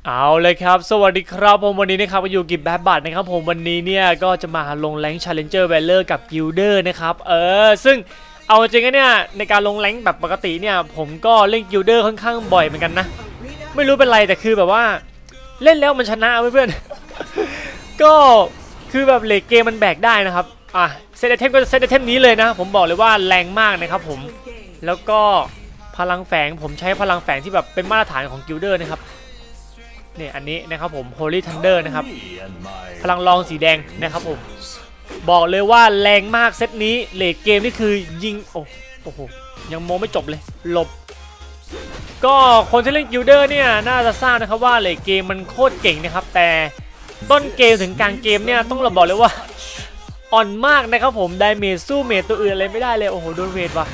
เอาเลยครับสวัสดีครับผมวันนี้นะครับมาอยู่กับแบบบัตนะครับผมวันนี้เนี่ยก็จะมาลงแรงค์ Challenger Valor กับ Guilder นะครับซึ่งเอาจริงๆเนี่ยในการลงแรงค์แบบปกติเนี่ยผมก็เล่น Guilder ค่อนข้างบ่อยเหมือนกันนะไม่รู้เป็นไรแต่คือแบบว่าเล่นแล้วมันชนะเพื่อนๆก็คือแบบเลทเกมมันแบกได้นะครับเซตไอเทมก็เซตไอเทมนี้เลยนะผมบอกเลยว่าแรงมากนะครับผมแล้วก็พลังแฝงผมใช้พลังแฝงที่แบบเป็นมาตรฐานของ Guilder นะครับเนี่ยอันนี้นะครับผม Holy Thunder นะครับพลังรองสีแดงนะครับผมบอกเลยว่าแรงมากเซตนี้เลทเกมนี่คือยิงโอ้โหยังมองไม่จบเลยหลบก็คนที่เล่น Guilder เนี่ยน่าจะทราบนะครับว่าเลทเกมมันโคตรเก่งนะครับแต่ต้นเกมถึงกลางเกมเนี่ยต้องเราบอกเลยว่าอ่อนมากนะครับผมไดเมจสู้เมจตัวอื่นอะไรไม่ได้เลยโอ้โหโดนเวทว่ะ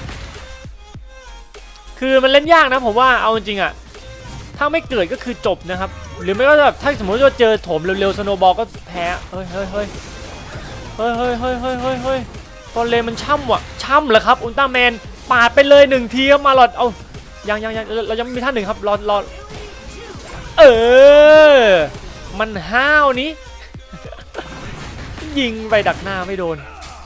คือมันเล่นยากนะผมว่าเอาจริงๆอะถ้าไม่เกิดก็คือจบนะครับหรือไม่ก็แบบถ้าสมมติว่าเจอโถมเร็วๆสโนว์บอลก็แพ้เฮ้ยตอนเลนมันช่ำว่ะช่ำเหรอครับอุลตร้าแมนปาดไปเลย1ทีครับมาหลอดเอายังเรายังไม่มีท่านหนึ่งครับรอมันห้าวนี้ ยิงไปดักหน้าไม่โดน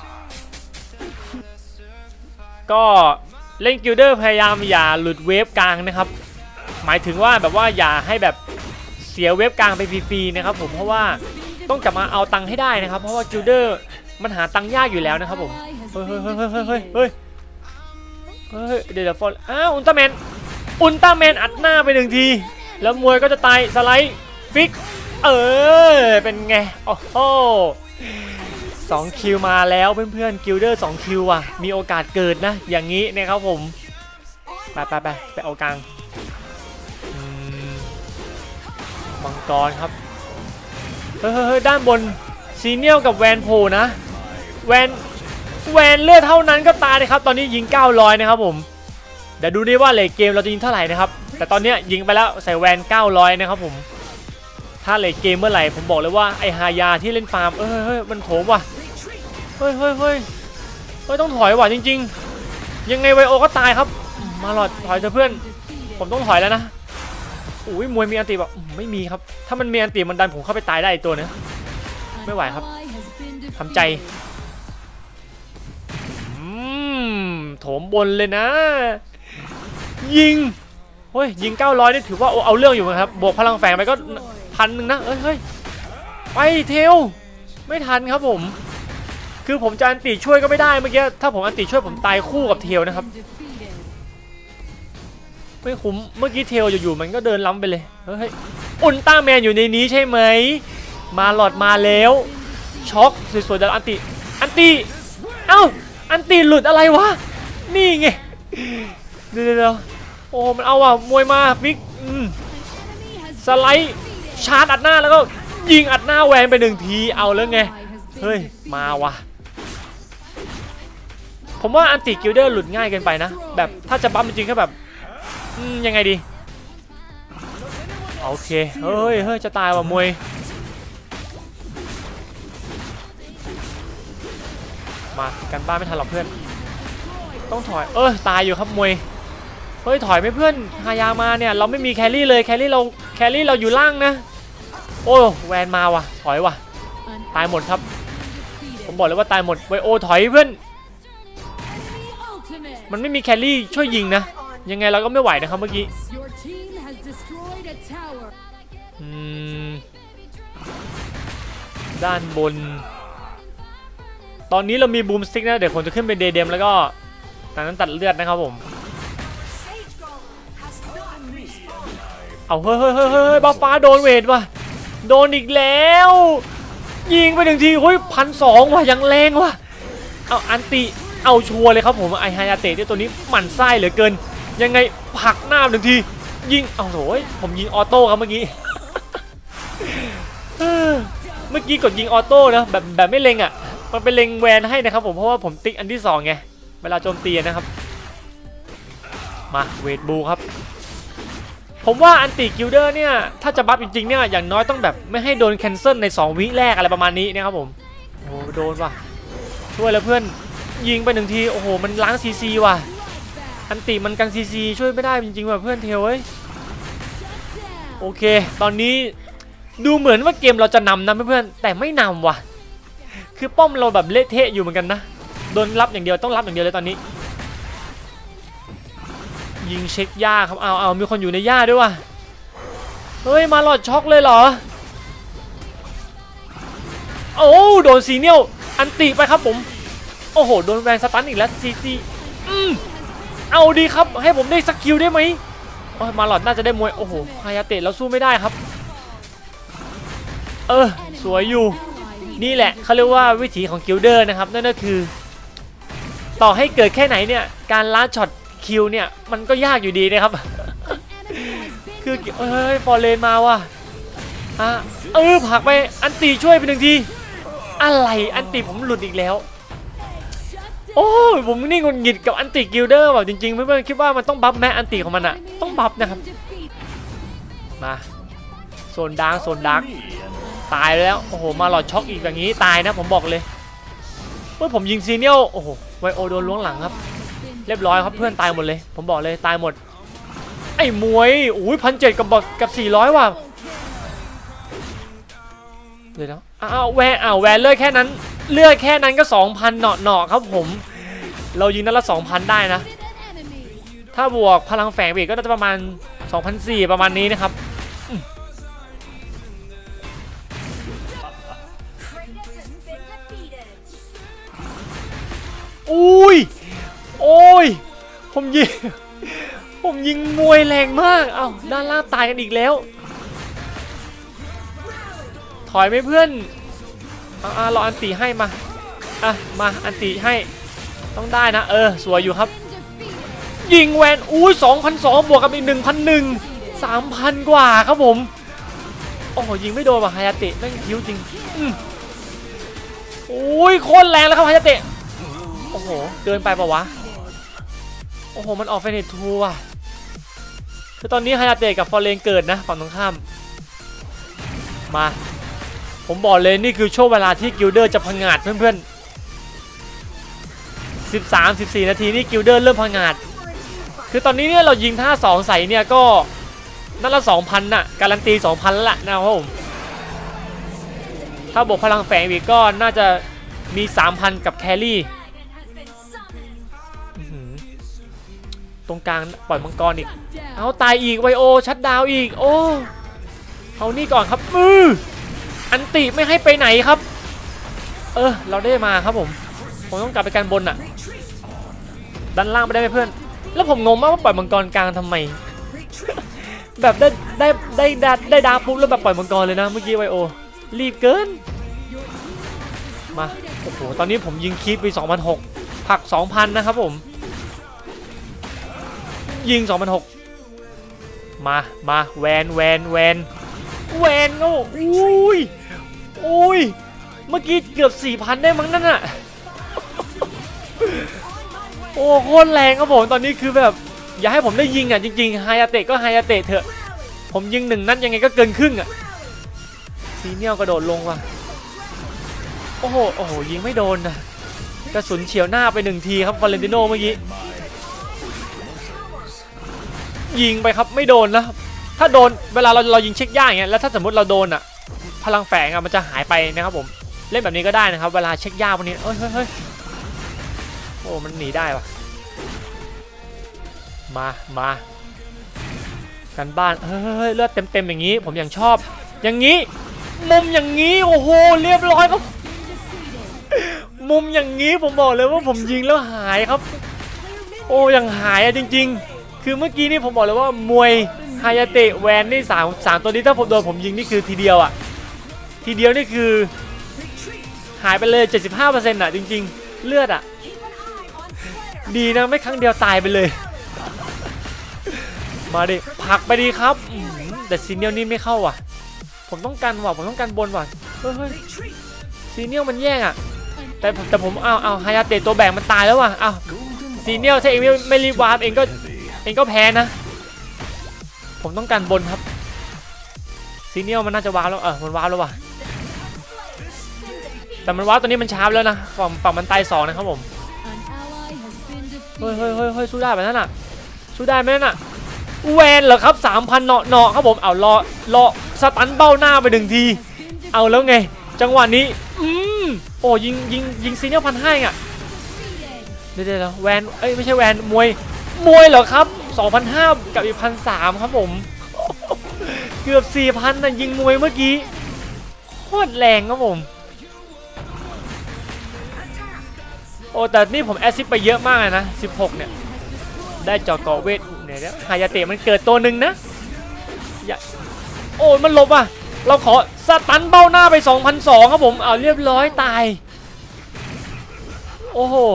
ก็เล่นกิลเดอร์พยายามอย่าหลุดเวฟกลางนะครับหมายถึงว่าแบบว่าอย่าให้แบบเสียเวฟกลางไปฟรีๆนะครับผมเพราะว่าต้องกลับมาเอาตังค์ให้ได้นะครับเพราะว่ากิลเดอร์มันหาตังค์ยากอยู่แล้วนะครับผมเฮ้ยเดี๋ยวฟอลอุลตร้าแมนอัดหน้าไป1ทีแล้วมวยก็จะตายสไลด์ฟิกเป็นไงโอ้โห2 คิวมาแล้วเพื่อนๆกิลเดอร์2 คิวอ่ะมีโอกาสเกิดนะอย่างนี้นะครับผมไปเอากลางมังกรครับเฮ้ยด้านบนซีเนียลกับแวนโพนะแวนเลือดเท่านั้นก็ตายเลยครับตอนนี้ยิง900นะครับผมเดี๋ยวดูดิว่าเลทเกมเราจะยิงเท่าไหร่นะครับแต่ตอนนี้ยิงไปแล้วใส่แวน900นะครับผมถ้าเลทเกมเมื่อไหร่ผมบอกเลยว่าไอฮายาที่เล่นฟาร์มเฮ้ยมันโถมว่ะเฮ้ยต้องถอยว่ะจริงๆยังไงไวโอก็ตายครับมาหลอดถอยเถอะเพื่อนผมต้องถอยแล้วนะอุ้ยมวยมีอันตีแบบไม่มีครับถ้ามันมีอันตีมันดันผมเข้าไปตายได้อีกตัวนึงไม่ไหวครับทำใจโถมบนเลยนะยิงเฮ้ยยิง900นี่ถือว่าเอาเรื่องอยู่นะครับบวกพลังแฝงไปก็1,000นะเฮ้ยไปเทลไม่ทันครับผมคือผมจะอันตีช่วยก็ไม่ได้เมื่อกี้ถ้าผมอันตีช่วยผมตายคู่กับเทลนะครับไม่คุ้มเมื่อกี้เทลอยู่ๆมันก็เดินล้ำไปเลยเฮ้ยอุลตร้าแมนอยู่ในนี้ใช่ไหมมาหลอดมาแล้วช็อกสวยๆแต่อันตีเอ้าอันตีหลุดอะไรวะนี่ไงเดี๋ยวโอ้มันเอาว่ะมวยมาฟิกสไลด์ชาร์จอัดหน้าแล้วก็ยิงอัดหน้าแวนไป1 ทีเอาแล้วไงเฮ้ยมาว่ะผมว่าอันติกิลเดอร์หลุดง่ายเกินไปนะแบบถ้าจะบัฟจริงๆแค่แบบยังไงดีโอเคเฮ้ยจะตายว่ะมวยมากันบ้านไม่ทันหรอกเพื่อนต้องถอยตายอยู่ครับมวยเฮ้ยถอยไม่เพื่อนฮายามาเนี่ยเราไม่มีแครี่เลยแครี่เราอยู่ล่างนะโอ้แวนมาว่ะถอยว่ะตายหมดครับผมบอกเลยว่าตายหมดไวโอถอยเพื่อนมันไม่มีแครี่ช่วยยิงนะยังไงเราก็ไม่ไหวนะครับเมื่อกี้ด้านบนตอนนี้เรามีบูมสติ๊กนะเดี๋ยวผมจะขึ้นเป็นเดเดมแล้วก็ตอนนั้นตัดเลือดนะครับผมเอาเฮ้ยบัฟฟ้าโดนเวทว่ะโดนอีกแล้วยิงไป1 ทีเฮ้ย1,200ว่ะยังแรงว่ะเอาอันติเอาชัวร์เลยครับผมไอฮายาเตะที่ตัวนี้หมั่นไส้เหลือเกินยังไงผลักหน้า1 ทียิงเอาโหยผมยิงออโต้ครับเมื่อกี้ เมื่อกี้กดยิงออโต้นะแบบไม่เล็งอ่ะมันเป็นเล็งแวนให้นะครับผมเพราะว่าผมติ๊กอันที่2ไงเวลาโจมตีนะครับมาเวทบูครับผมว่าอันติกิลเดอร์เนี่ยถ้าจะบัฟจริงๆเนี่ยอย่างน้อยต้องแบบไม่ให้โดนแคนเซิลใน2 วิแรกอะไรประมาณนี้นะครับผมโอ้โดนว่ะช่วยแล้วเพื่อนยิงไป1 ทีโอ้โหมันล้างซีว่ะอันติมันกันซีช่วยไม่ได้จริงๆว่ะเพื่อนเทลเว้ยโอเคตอนนี้ดูเหมือนว่าเกมเราจะนำนะเพื่อนๆแต่ไม่นำว่ะคือป้อมเราแบบเละเทะอยู่เหมือนกันนะโดนรับอย่างเดียวต้องรับอย่างเดียวเลยตอนนี้ยิงเช็คหญ้าครับเอามีคนอยู่ในหญ้าด้วยว่ะเฮ้ยมาหลอดช็อกเลยเหรอโอ้โดนซีเนียลอันติไปครับผมโอ้โหโดนแวนสตันอีกแล้วซีเอาดีครับให้ผมได้สกิลได้ไหมมาหลอดน่าจะได้มวยโอ้โหฮายาเตะเราสู้ไม่ได้ครับสวยอยู่นี่แหละเขาเรียกว่าวิถีของกิลเดอร์นะครับนั่นก็คือต่อให้เกิดแค่ไหนเนี่ยการล้าช็อตคิวเนี่ยมันก็ยากอยู่ดีนะครับ คือฟอร์เรนมาว่ะผลักไปอันตีช่วยไปหนึ่งทีอะไรอันตีผมหลุดอีกแล้วโอ้ยผมนี่งุนหงิดกับอันติกิลเดอร์แบบจริงๆเพื่อนๆคิดว่ามันต้องบัฟแม้อันติของมันอะต้องบัฟนะครับมาโซนดาร์กตายแล้วโอ้โหมาหลอดช็อกอีกอย่างนี้ตายนะผมบอกเลยเมื่อผมยิงซีเนียลโอ้โหไวโอโดนล้วงหลังครับเรียบร้อยครับเพื่อนตายหมดเลยผมบอกเลยตายหมดไอ้มวยอุ้ย1,700กับ400ว่ะเดี๋ยวนะแวนเลือดแค่นั้นก็ 2,000 เหนาะครับผมเรายิงนัดละ 2,000 ได้นะถ้าบวกพลังแฝงอีกก็น่าจะประมาณ 2,400 ประมาณนี้นะครับอุ้ยโอ้ยผมยิงมวยแรงมากด้านล่างตายกันอีกแล้วถอยไหมเพื่อนรออันตีให้มามาอันตีให้ต้องได้นะสวยอยู่ครับยิงแวน2,200บวกกับอีก 1,100 3,000 กว่าครับผมโอ้โหยิงไม่โดนว่ะฮายาเตะนั่งคิ้วจริงโอ้ยโคตรแรงแล้วครับฮายาเตะโอ้โหเกินไปปะวะโอ้โหมันออกเฟเนตทูว่ะคือตอนนี้ฮายาเตะกับฟอร์เรนเกิดนะฝั่งตรงข้ามมาผมบอกเลยนี่คือช่วงเวลาที่กิลเดอร์จะพังงาดเพื่อนๆ13-14 นาทีนี่กิลเดอร์เริ่มพังงาดคือตอนนี้เนี่ยเรายิงท่า2ใส่เนี่ยก็นั่นละ 2,000 น่ะการันตี 2,000 แล้วล่ะนะครับผมถ้าบวกพลังแฝงอีกก็น่าจะมี 3,000 กับแครี่ตรงกลางปล่อยมังกรอีกเอาตายอีกไวโอชัดดาวอีกโอ้เอานี่ก่อนครับอันติไม่ให้ไปไหนครับเราได้มาครับผมต้องกลับไปการบนอะด้านล่างไม่ได้ไหมเพื่อนแล้วผมงงมากว่าปล่อยมังกรกลางทำไม แบบได้ดาปุ๊บแล้วแบบปล่อยมังกรเลยนะเมื่อกี้ไวโอรีบเกินมาโอ้โหตอนนี้ผมยิงคีปไป 2,600 ผัก 2,000 นะครับผมยิง 2,600 มาแวนโอ้อุ้ยเมื่อกี้เกือบ 4,000 ได้มั้งนั่นน่ะโอ้โคตรแรงครับผมตอนนี้คือแบบอย่าให้ผมได้ยิงอ่ะจริงๆฮายาเตะก็ฮายาเตะเถอะผมยิง1 นัดยังไงก็เกินครึ่งอ่ะซีเนียลกระโดดลงว่ะโอ้โหยิงไม่โดนนะกระสุนเฉียวหน้าไป1 ทีครับวาเลนติโนเมื่อกี้ยิงไปครับไม่โดนนะถ้าโดนเวลาเรายิงเช็คยากอย่างเงี้ยแล้วถ้าสมมติเราโดนอ่ะพลังแฝงอ่ะมันจะหายไปนะครับผมเล่นแบบนี้ก็ได้นะครับเวลาเช็คยากพวกนี้เฮ้ยโอ้มันหนีได้ว่ะมากันบ้านเฮ้ยเลือดเต็มอย่างนี้ผมยังชอบอย่างนี้มุมอย่างนี้โอ้โหเรียบร้อยครับมุมอย่างนี้ผมบอกเลยว่าผมยิงแล้วหายครับโอ้ยังหายอ่ะจริงๆคือเมื่อกี้นี่ผมบอกเลยว่ามวยฮายาเตะแวนนี่3ตัวนี้ถ้าผมโดนผมยิงนี่คือทีเดียวนี่คือหายไปเลย 75% อ่ะจริงๆเลือดอ่ะดีนะไม่ครั้งเดียวตายไปเลยมาดิผลักไปดีครับแต่ซีเนียลนี่ไม่เข้าว่ะผมต้องกันว่ะผมต้องกันบนว่ะเฮ้ยซีเนียลมันแย่งอ่ะแต่ผมเอาฮายาเตะตัวแบ่งมันตายแล้วว่ะซีเนียลถ้าเองไม่รีบวาร์ปเองก็แพ้นะผมต้องกันบนครับซีเนียลมันน่าจะวาร์ปแล้วมันวาร์ปแล้วว่ะแต่มันวาร์ปตัวนี้มันช้าแล้วนะฝั่งมันตาย2นะครับผมเฮ้ยสู้ได้ไหมนั่นน่ะสู้ได้ไหมนั่นน่ะแวนเหรอครับ 3,000 เนาะครับผมเอารอสตันเบ้าหน้าไป1 ทีเอาแล้วไงจังหวะนี้โอ้ยิงซีเนียร์1,500อ่ะเดี๋ยวแวนเอ้ยไม่ใช่แวนมวยเหรอครับ 2,500 กับอีก 1,300 ครับผมเกือบ 4,000นะยิงมวยเมื่อกี้โคตรแรงครับผมโอ้แต่นี่ผมแอสซิสต์ไปเยอะมากเลยนะ16เนี่ยได้จอกอเวทเนี่ยฮายาเตะมันเกิดตัวหนึ่งนะโอ้มันหลบอ่ะเราขอสตันเบ้าหน้าไป 2,200 ครับผมเอาเรียบร้อยตายโอ้โห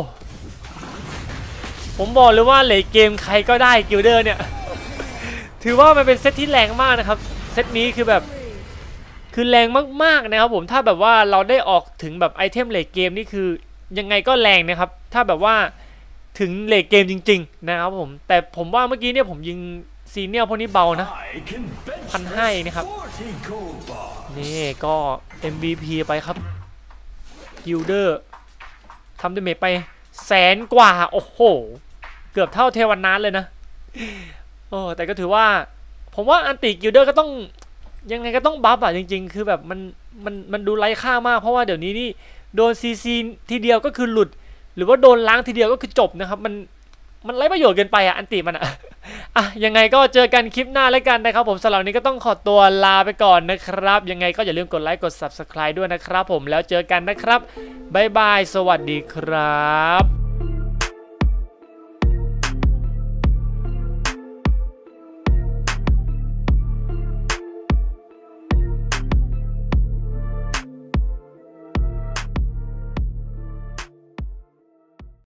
ผมบอกเลยว่าเลทเกมใครก็ได้กิลเดอร์เนี่ยถือว่ามันเป็นเซตที่แรงมากนะครับเซตนี้คือแบบคือแรงมากๆนะครับผมถ้าแบบว่าเราได้ออกถึงแบบไอเทมเลทเกมนี่คือยังไงก็แรงนะครับถ้าแบบว่าถึงเลทเกมจริงๆนะครับผมแต่ผมว่าเมื่อกี้เนี่ยผมยิงซีเนียลพวกนี้เบานะ 1,500 เองนะครับนี่ก็ MVP ไปครับกิลเดอร์ทำดาเมจไป100,000 กว่าโอ้โหเกือบเท่าเทวันนัสเลยนะโอ้แต่ก็ถือว่าผมว่าอันติกิลเดอร์ก็ต้องยังไงก็ต้องบัฟอะจริงๆคือแบบมันดูไร้ค่ามากเพราะว่าเดี๋ยวนี้นี่โดนซีทีเดียวก็คือหลุดหรือว่าโดนล้างทีเดียวก็คือจบนะครับมันไร้ประโยชน์เกินไปอะอันติมันอะยังไงก็เจอกันคลิปหน้าแล้วกันนะครับผมสำหรับวันนี้ก็ต้องขอตัวลาไปก่อนนะครับยังไงก็อย่าลืมกดไลค์กด Subscribe ด้วยนะครับผมแล้วเจอกันนะครับบ๊ายบายสวัสดีครับ